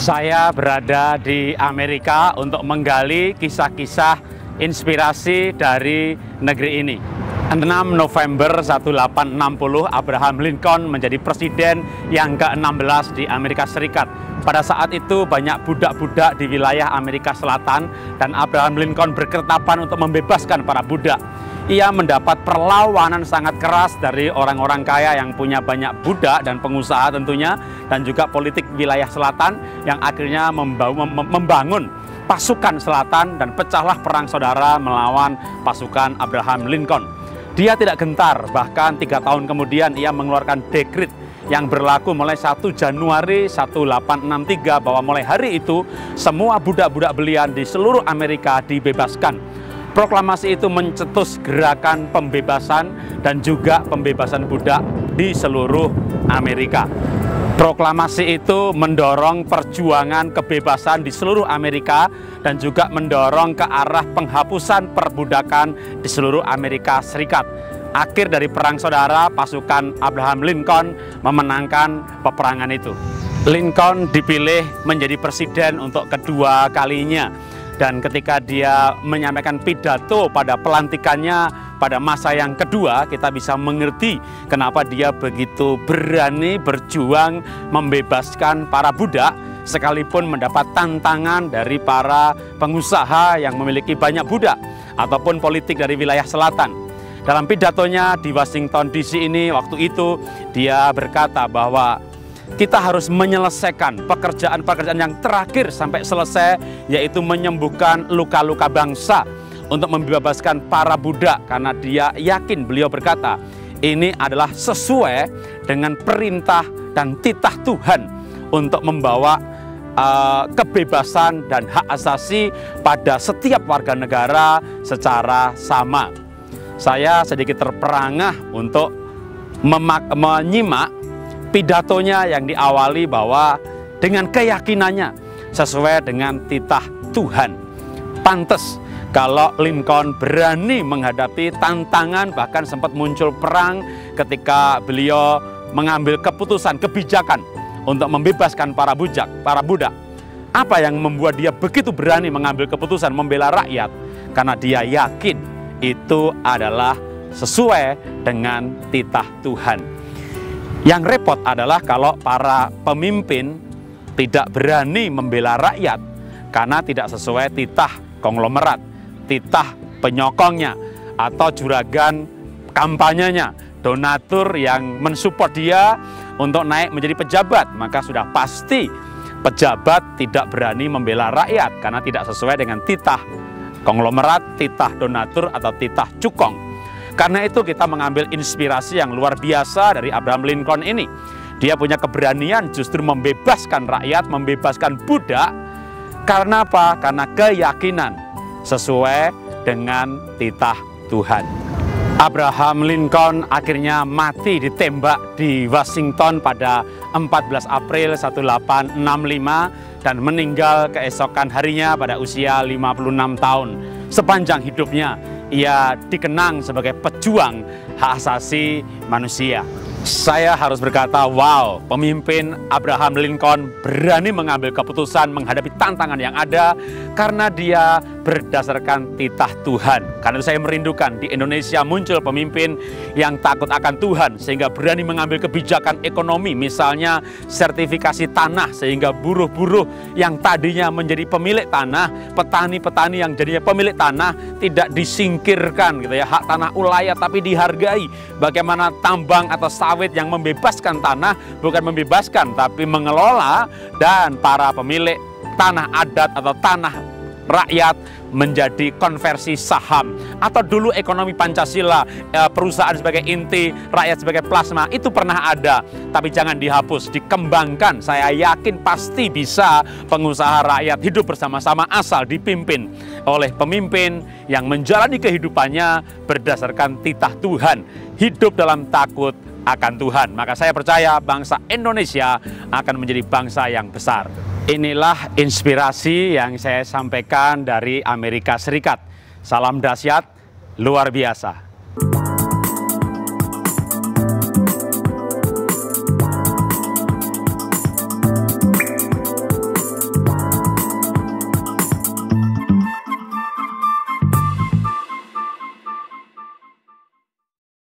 Saya berada di Amerika untuk menggali kisah-kisah inspirasi dari negeri ini. 6 November 1860, Abraham Lincoln menjadi presiden yang ke-16 di Amerika Serikat. Pada saat itu banyak budak-budak di wilayah Amerika Selatan dan Abraham Lincoln berketetapan untuk membebaskan para budak. Ia mendapat perlawanan sangat keras dari orang-orang kaya yang punya banyak budak dan pengusaha tentunya, dan juga politik wilayah selatan yang akhirnya membangun pasukan selatan dan pecahlah perang saudara melawan pasukan Abraham Lincoln. Dia tidak gentar, bahkan 3 tahun kemudian ia mengeluarkan dekret yang berlaku mulai 1 Januari 1863 bahwa mulai hari itu semua budak-budak belian di seluruh Amerika dibebaskan. Proklamasi itu mencetus gerakan pembebasan dan juga pembebasan budak di seluruh Amerika. Proklamasi itu mendorong perjuangan kebebasan di seluruh Amerika dan juga mendorong ke arah penghapusan perbudakan di seluruh Amerika Serikat. Akhir dari perang saudara, pasukan Abraham Lincoln memenangkan peperangan itu. Lincoln dipilih menjadi presiden untuk kedua kalinya. Dan ketika dia menyampaikan pidato pada pelantikannya pada masa yang kedua, kita bisa mengerti kenapa dia begitu berani berjuang membebaskan para budak, sekalipun mendapat tantangan dari para pengusaha yang memiliki banyak budak, ataupun politik dari wilayah selatan. Dalam pidatonya di Washington DC ini, waktu itu dia berkata bahwa kita harus menyelesaikan pekerjaan-pekerjaan yang terakhir sampai selesai, yaitu menyembuhkan luka-luka bangsa untuk membebaskan para budak. Karena dia yakin, beliau berkata, ini adalah sesuai dengan perintah dan titah Tuhan untuk membawa kebebasan dan hak asasi pada setiap warga negara secara sama. Saya sedikit terperangah untuk menyimak pidatonya yang diawali bahwa dengan keyakinannya sesuai dengan titah Tuhan. Pantes kalau Lincoln berani menghadapi tantangan, bahkan sempat muncul perang ketika beliau mengambil keputusan kebijakan untuk membebaskan para budak. Apa yang membuat dia begitu berani mengambil keputusan membela rakyat? Karena dia yakin itu adalah sesuai dengan titah Tuhan. Yang repot adalah kalau para pemimpin tidak berani membela rakyat karena tidak sesuai titah konglomerat, titah penyokongnya, atau juragan kampanyenya, donatur yang mensupport dia untuk naik menjadi pejabat. Maka sudah pasti pejabat tidak berani membela rakyat karena tidak sesuai dengan titah konglomerat, titah donatur, atau titah cukong. Karena itu kita mengambil inspirasi yang luar biasa dari Abraham Lincoln ini. Dia punya keberanian justru membebaskan rakyat, membebaskan budak. Karena apa? Karena keyakinan sesuai dengan titah Tuhan. Abraham Lincoln akhirnya mati ditembak di Washington pada 14 April 1865 dan meninggal keesokan harinya pada usia 56 tahun. Sepanjang hidupnya ia dikenang sebagai pejuang hak asasi manusia. Saya harus berkata, wow, pemimpin Abraham Lincoln berani mengambil keputusan menghadapi tantangan yang ada karena dia berdasarkan titah Tuhan. Karena itu saya merindukan di Indonesia muncul pemimpin yang takut akan Tuhan sehingga berani mengambil kebijakan ekonomi, misalnya sertifikasi tanah sehingga buruh-buruh yang tadinya menjadi pemilik tanah, petani-petani yang jadinya pemilik tanah tidak disingkirkan gitu ya, hak tanah ulayat tapi dihargai. Bagaimana tambang atau sawit yang membebaskan tanah, bukan membebaskan tapi mengelola, dan para pemilik tanah adat atau tanah rakyat menjadi konversi saham. Atau dulu ekonomi Pancasila, perusahaan sebagai inti, rakyat sebagai plasma, itu pernah ada, tapi jangan dihapus, dikembangkan. Saya yakin pasti bisa pengusaha rakyat hidup bersama-sama asal dipimpin oleh pemimpin yang menjalani kehidupannya berdasarkan titah Tuhan, hidup dalam takut akan Tuhan. Maka saya percaya bangsa Indonesia akan menjadi bangsa yang besar. Inilah inspirasi yang saya sampaikan dari Amerika Serikat. Salam dahsyat, luar biasa.